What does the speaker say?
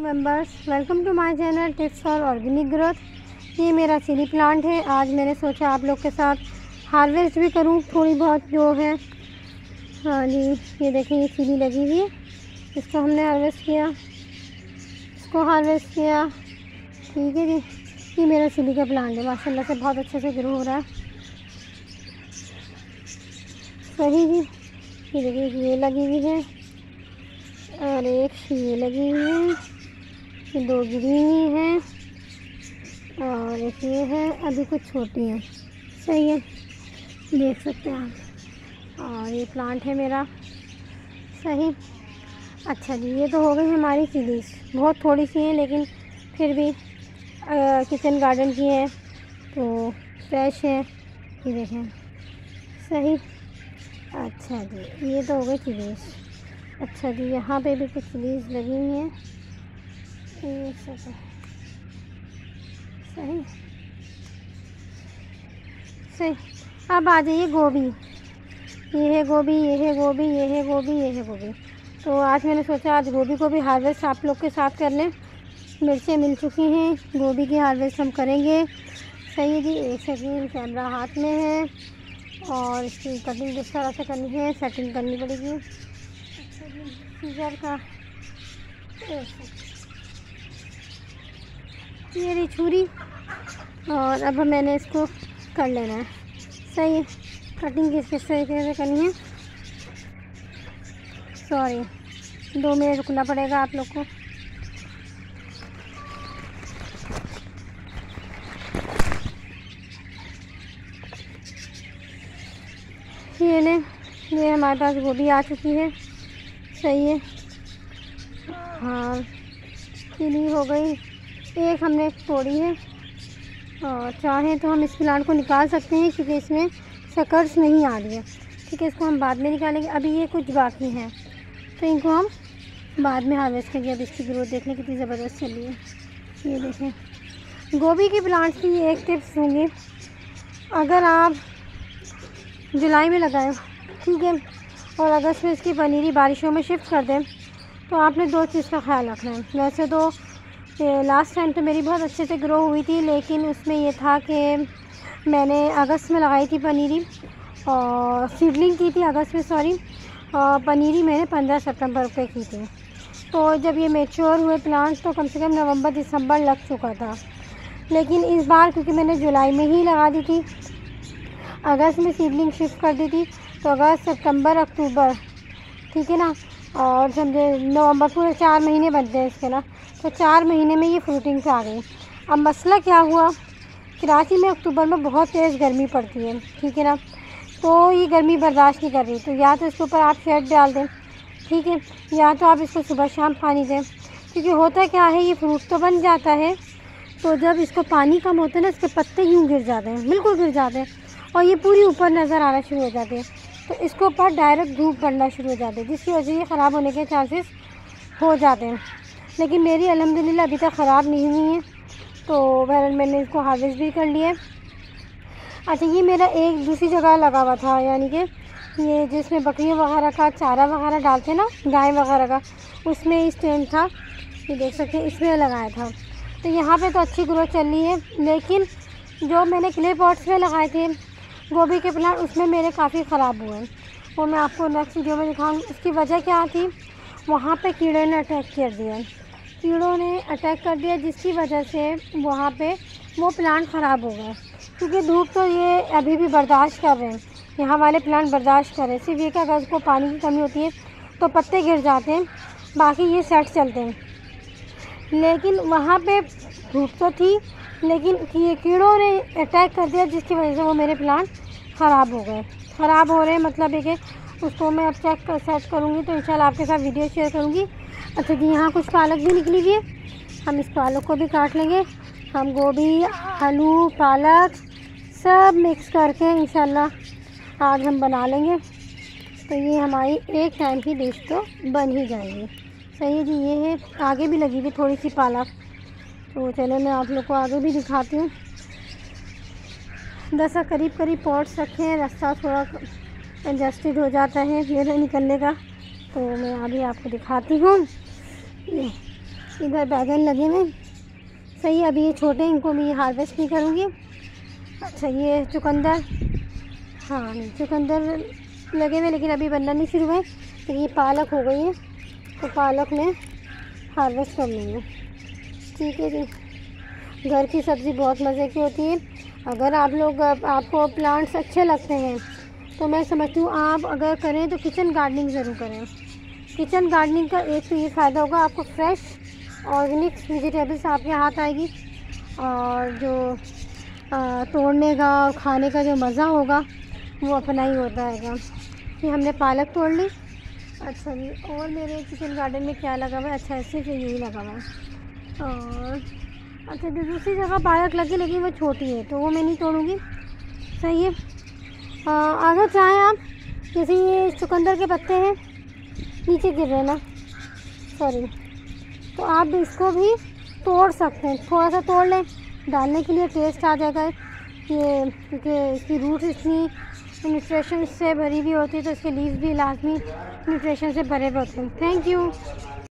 Members, welcome to my channel tips for organic growth. ये मेरा chilli plant है। आज मैंने सोचा आप लोग के साथ हार्वेस्ट भी करूं थोड़ी बहुत जो है। हाँ जी, ये देखें, ये चिली लगी हुई है, इसको हमने हार्वेस्ट किया, ठीक है जी। ये मेरा चिली का प्लांट है, माशाल्लाह से बहुत अच्छे से ग्रो हो रहा है। सही जी, ये देखिए, ये लगी हुई है और एक ये लगी हुई है, ये दो गिरी हुई हैं और एक ये है, अभी कुछ छोटी है। सही है, देख सकते हैं आप। और ये प्लांट है मेरा। सही, अच्छा जी। ये तो हो गई हमारी चिलीज, बहुत थोड़ी सी हैं लेकिन फिर भी किचन गार्डन की है तो फ्रेश है। ये देखें, सही। अच्छा जी, ये तो हो गई चिलीज। अच्छा जी, यहाँ पे भी कुछ चिलीज लगी हुई हैं, ये सब सही। अब आ जाइए गोभी। ये है गोभी, ये है गोभी, ये है गोभी, ये है गोभी। तो आज मैंने सोचा आज गोभी को भी हार्वेस्ट आप लोग के साथ कर लें। मिर्चें मिल चुकी हैं, गोभी की हार्वेस्ट हम करेंगे। सही है जी। एक सेकंड, कैमरा हाथ में है और इसकी कटिंग जिस तरह से करनी है सेटिंग करनी पड़ेगी। सीजर का ये रही छुरी और अब मैंने इसको कर लेना है। सही है, कटिंग किस तरीके से करनी है। सॉरी, 2 मिनट रुकना पड़ेगा आप लोग को। ये ले, ये हमारे पास गोभी आ चुकी है। सही है, हाँ, चिली हो गई, एक हमने तोड़ी है और चाहें तो हम इस प्लांट को निकाल सकते हैं क्योंकि इसमें शकर्स नहीं आ रही है। ठीक है, इसको हम बाद में निकालेंगे, अभी ये कुछ बाकी हैं तो इनको हम बाद में हार्वेस्ट करेंगे। अब इसकी ग्रोथ देख लें कितनी ज़बरदस्त चली है। ये देखें, गोभी के प्लांट्स की एक टिप्स दूँगी, अगर आप जुलाई में लगाएं, ठीक है, और अगस्त में इसकी पनीरी बारिशों में शिफ्ट कर दें तो आपने 2 चीज़ का ख्याल रखना है। वैसे तो लास्ट टाइम तो मेरी बहुत अच्छे से ग्रो हुई थी, लेकिन उसमें ये था कि मैंने अगस्त में लगाई थी पनीरी और सीडलिंग की थी अगस्त में, सॉरी, और पनीरी मैंने 15 सितंबर पे की थी। तो जब ये मैच्योर हुए प्लांट तो कम से कम नवंबर दिसंबर लग चुका था। लेकिन इस बार क्योंकि मैंने जुलाई में ही लगा दी थी, अगस्त में सीडलिंग शिफ्ट कर दी थी, तो अगस्त सितंबर अक्टूबर, ठीक है ना, और समझे नवंबर, पूरे 4 महीने बनते हैं इसके ना। तो 4 महीने में ये फ्रूटिंग आ गई। अब मसला क्या हुआ, कराची में अक्टूबर में बहुत तेज़ गर्मी पड़ती है, ठीक है ना, तो ये गर्मी बर्दाश्त नहीं कर रही, तो या तो इसके ऊपर आप शेड डाल दें, ठीक है, या तो आप इसको सुबह शाम पानी दें। क्योंकि होता क्या है, ये फ्रूट तो बन जाता है, तो जब इसको पानी कम होता है ना, इसके पत्ते यूँ गिर जाते हैं, बिल्कुल गिर जाते हैं और ये पूरी ऊपर नज़र आना शुरू हो जाती है। तो इसके ऊपर डायरेक्ट धूप पड़ना शुरू हो जाती है, जिसकी वजह से ये ख़राब होने के चांसेस हो जाते हैं। लेकिन मेरी अल्हम्दुलिल्लाह अभी तक ख़राब नहीं हुई है, तो बहरहाल मैंने इसको हार्वेस्ट भी कर लिया है। अच्छा, ये मेरा एक दूसरी जगह लगा हुआ था, यानी कि ये जिसमें बकरियों वगैरह का चारा वगैरह डालते ना, गाय वगैरह का, उसमें ही स्टैंड था, ये देख सकते हैं, इसमें लगाया था। तो यहाँ पे तो अच्छी ग्रोथ चल रही है, लेकिन जो मैंने क्ले पॉट्स में लगाए थे गोभी के प्लांट, उसमें मेरे काफ़ी ख़राब हुए हैं। वो मैं आपको नेक्स्ट वीडियो में दिखाऊंगी। उसकी वजह क्या थी, वहाँ पे कीड़े ने अटैक कर दिया, कीड़ों ने अटैक कर दिया, जिसकी वजह से वहाँ पे वो प्लांट ख़राब हो गए। क्योंकि धूप तो ये अभी भी बर्दाश्त कर रहे हैं, यहाँ वाले प्लांट बर्दाश्त कर रहे हैं। सिर्फ ये क्या, अगर उसको पानी की कमी होती है तो पत्ते गिर जाते हैं, बाकी ये सेट चलते हैं। लेकिन वहाँ पे धूप तो थी, लेकिन कीड़ों ने अटैक कर दिया, जिसकी वजह से वो मेरे प्लांट ख़राब हो गए। ख़राब हो रहे हैं मतलब है कि उसको मैं अब सेट करूँगी तो इंशाल्लाह आपके साथ वीडियो शेयर करूँगी। अच्छा जी, यहाँ कुछ पालक भी निकली हुई है, हम इस पालक को भी काट लेंगे। हम गोभी, आलू, पालक सब मिक्स करके इंशाल्लाह आज हम बना लेंगे। तो ये हमारी एक टाइम की डिश तो बन ही जाएगी। सही है जी। ये है, आगे भी लगी हुई थोड़ी सी पालक, तो चलो मैं आप लोग को आगे भी दिखाती हूँ। 10 करीब पॉट्स रखे हैं, रास्ता थोड़ा एडजस्टेड हो जाता है मेरे निकलने का, तो मैं अभी आपको दिखाती हूँ। इधर बैगन लगे हुए, सही है। अभी ये छोटे, इनको भी हार्वेस्ट नहीं करूँगी। अच्छा ये चुकंदर, हाँ नहीं चुकंदर लगे हुए लेकिन अभी बनना नहीं शुरू हुए। तो ये पालक हो गई है, तो पालक में हार्वेस्ट कर लेंगे। ठीक है जी। घर की सब्ज़ी बहुत मज़े की होती है। अगर आप लोग, आपको प्लांट्स अच्छे लगते हैं तो मैं समझती हूँ आप अगर करें तो किचन गार्डनिंग ज़रूर करें। किचन गार्डनिंग का एक तो ये फ़ायदा होगा, आपको फ्रेश ऑर्गेनिक वेजिटेबल्स आपके हाथ आएगी, और जो तोड़ने का और खाने का जो मज़ा होगा वो अपना ही होता है। ये हमने पालक तोड़ ली। अच्छा जी, और मेरे किचन गार्डन में क्या लगा हुआ है? अच्छा सिर्फ यही लगा हुआ है। और अच्छा जो दूसरी जगह पालक लगी लेकिन वो छोटी है तो वो मैं नहीं तोड़ूँगी। सही है। अगर चाहें आप, जैसे ये चुकंदर के पत्ते हैं नीचे गिर रहे हैं ना, सॉरी, तो आप इसको भी तोड़ सकते हैं। थोड़ा सा तोड़ लें, डालने के लिए टेस्ट आ जाएगा ये, क्योंकि इसकी रूट्स इतनी न्यूट्रिशन से भरी हुई होती है तो इसके लीव्स भी लाजमी न्यूट्रिशन से भरे हुए होते हैं। Thank you.